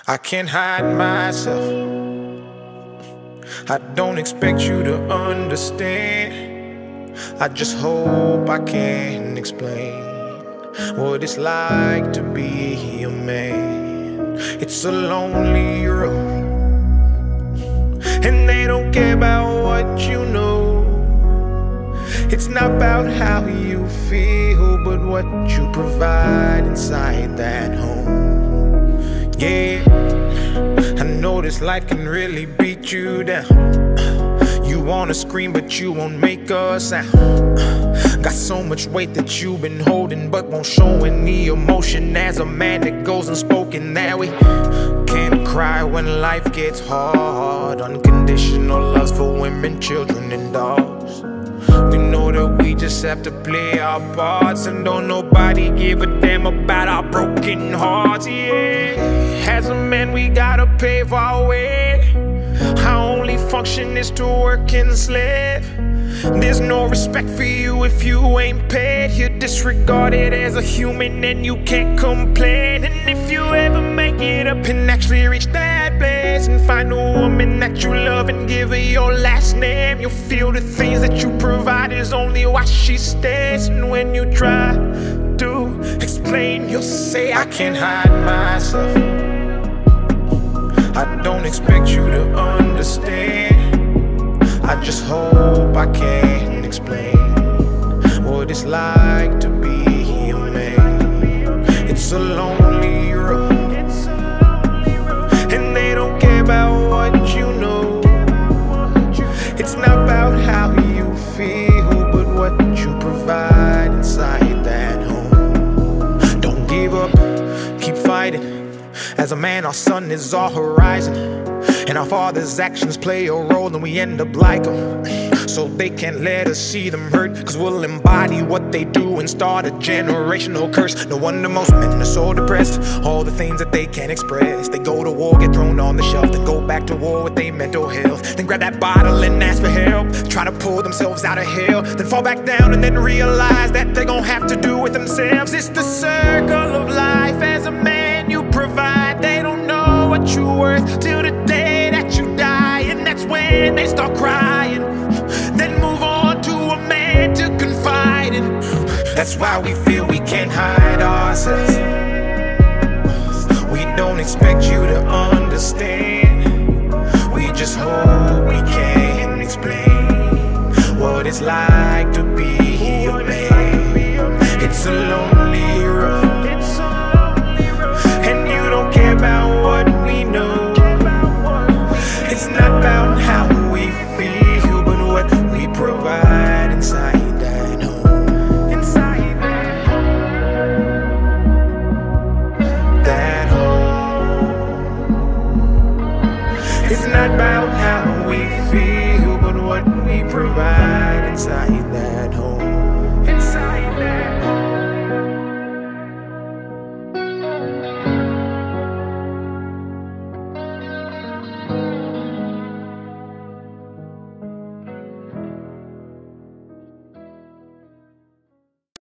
I can't hide myself. I don't expect you to understand. I just hope I can explain what it's like to be a man. It's a lonely road, and they don't care about what you know. It's not about how you feel, but what you provide inside that home. Yeah, I know this life can really beat you down. You wanna scream, but you won't make a sound. Got so much weight that you've been holding, but won't show any emotion. As a man that goes unspoken, that we can't cry when life gets hard. Unconditional loves for women, children, and dogs. We know that we just have to play our parts, and don't nobody give a damn about our broken hearts. Yeah, as a man we gotta pave our way. Our only function is to work and slave. There's no respect for you if you ain't paid. You're disregarded as a human and you can't complain. And if you ever make it up and actually reach that place and find a woman that you love and give her your last name, you'll feel the things that you provide is only why she stays. And when you try to explain, you'll say, I can't hide myself. I don't expect you to understand. I just hope I can explain what it's like to be a man. It's a lonely road, and they don't care about what you know. It's not about how you feel, but what you provide inside that home. Don't give up, keep fighting. As a man, our sun is our horizon, and our father's actions play a role, and we end up like them. So they can't let us see them hurt, cause we'll embody what they do and start a generational curse. No wonder most men are so depressed, all the things that they can't express. They go to war, get thrown on the shelf, then go back to war with their mental health. Then grab that bottle and ask for help, try to pull themselves out of hell, then fall back down and then realize that they're gonna have to do it themselves. It's the circle of life. As a man you provide, they don't know what you're worth till the day that you die, and that's when they start crying. Then move on to a man to confide in. That's why we feel we can't hide ourselves. We don't expect you to understand. We just hope we can explain what it's like to be a man. It's a lonely road, and you don't care about what we know. It's not about how we feel, but what we provide inside that home. Inside that home. It's not about how we feel, but what we provide inside that home.